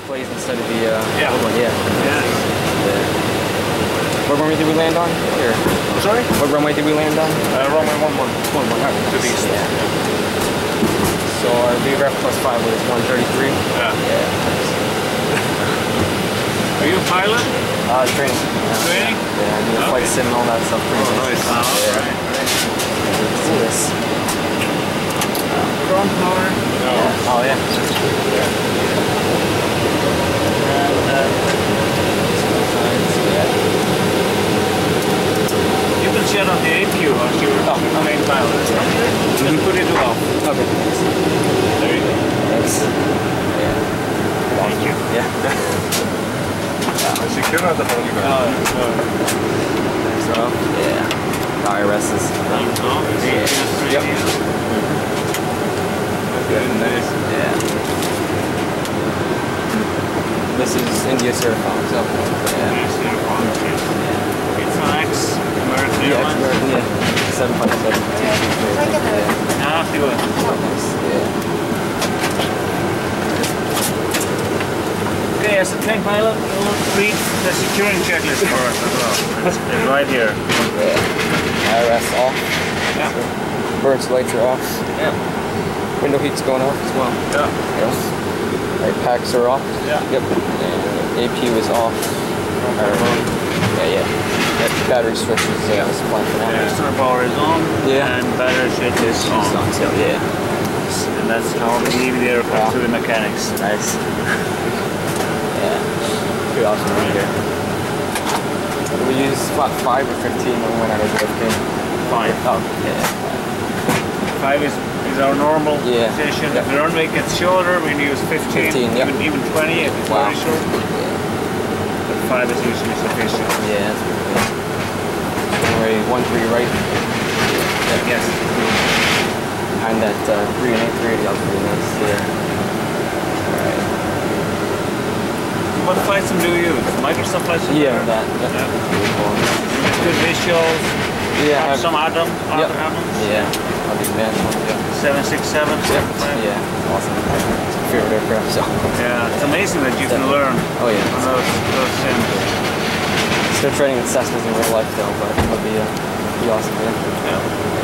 plays instead of the old one, yeah. What runway did we land on? Here. Sorry? What runway did we land on? Runway 11. 11, alright. To the east. Yeah. So our BIKF +5 was 133. Yeah. Yeah. Are you a pilot? Training. Training? Yeah, I do the flight sim and all that stuff. Nice. Right. See this. Front power? No. Yeah. Oh, yeah. You can shut off the APU as your main pilot. Just put it off. Okay. There you go. Thanks. Yeah. Thank you. Yeah. Als je kunnen dat gewoon niet meer. So, yeah. IRS's. Yep. Good. Nice. Yeah. This is India Certified, so yeah. It's an ex-American Airlines. Yeah, 757. Ah, good. Yeah. Okay, as a tank pilot, you'll read the securing checklist for us as well. It's right here. Yeah. IRS off. Yeah. Birds lights are off. Yeah. Window heat's going off as well. Yeah. Yes. Right, packs are off. Yeah. Yep. And APU is off. Yeah. Yep. Battery switch is fine for now. Yeah, external power is on. Yeah. And battery switch is on. So, yeah. And that's how we leave the aircraft to the mechanics. Nice. Yeah. Pretty awesome right here. We use what, 5 or 15 when we went out of JFK? 5. Oh, yeah. 5 is our normal position. Yep. If the runway gets shorter, we use 15, yep. even 20 if it's very short. But 5 is usually sufficient. Yeah, that's pretty good. Runway 13 right. Yes. Behind that 3 and 830, that was pretty nice. Yeah. Alright. What flight sim do you use? Microsoft flight sim? Yeah, that. Yep. Yeah. Good visuals. Yeah. Some add-ons. Yeah. On the advanced one, yeah. 767. Yep. Yeah. Awesome. It's my favorite aircraft, so. Yeah, it's amazing that you can learn on those sims. Still training with Cessnas in real life though, but it'll be awesome, yeah.